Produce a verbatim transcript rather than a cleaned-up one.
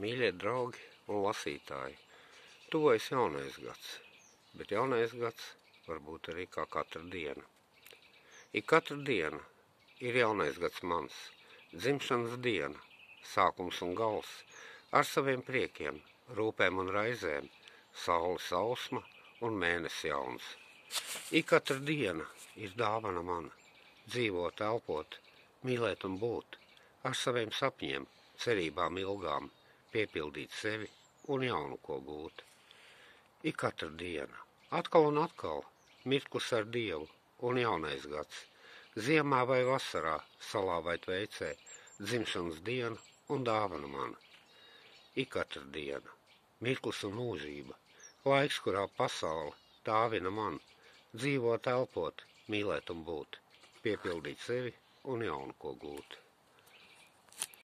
Mīļie draugi un lasītāji, tuvojas jaunais gads, bet jaunais gads var būt arī kā katra diena. Ik katra diena ir jaunais gads mans, dzimšanas diena, sākums un gals, ar saviem priekiem, rūpēm un raizēm, saules ausma un mēnesi jauns. Ik katra diena ir dāvana man, dzīvot, elpot, mīlēt un būt, ar saviem sapņiem, cerībām ilgām, piepildīt sevi un jaunu ko gūt. Ik katra diena, atkal un atkal, mirklis ar Dievu un jaunais gads, ziemā vai vasarā, salā vai tveicē, dzimšanas diena un dāvana man. Ik katra diena, mirklis un mūžība, laiks, kurā pasaule dāvina man, dzīvot, elpot, mīlēt un būt, piepildīt sevi un jaunu ko gūt.